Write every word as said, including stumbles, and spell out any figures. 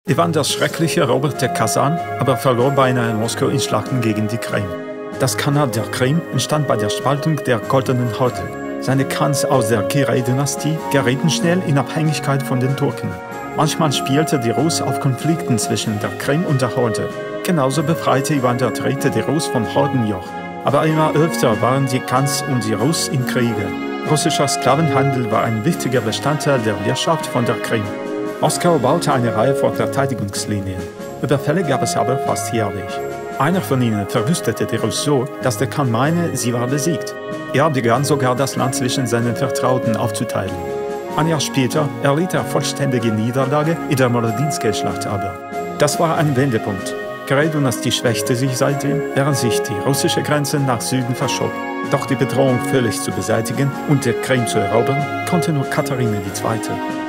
Iwan der Schreckliche eroberte Kasan, aber verlor beinahe Moskau in Schlachten gegen die Krim. Das Khanat der Krim entstand bei der Spaltung der Goldenen Horde. Seine Khans aus der Kirai-Dynastie gerieten schnell in Abhängigkeit von den Turken. Manchmal spielte die Rus auf Konflikten zwischen der Krim und der Horde. Genauso befreite Iwan der Dritte die Rus vom Hordenjoch. Aber immer öfter waren die Khans und die Rus in Kriege. Russischer Sklavenhandel war ein wichtiger Bestandteil der Wirtschaft von der Krim. Moskau baute eine Reihe von Verteidigungslinien. Überfälle gab es aber fast jährlich. Einer von ihnen verwüstete die Rus so, dass der Khan meinte, sie war besiegt. Er begann sogar, das Land zwischen seinen Vertrauten aufzuteilen. Ein Jahr später erlitt er vollständige Niederlage in der Molodinske-Schlacht aber. Das war ein Wendepunkt. Kirai-Dynastie schwächte sich seitdem, während sich die russische Grenze nach Süden verschob. Doch die Bedrohung völlig zu beseitigen und der Krim zu erobern, konnte nur Katharine die Zweite.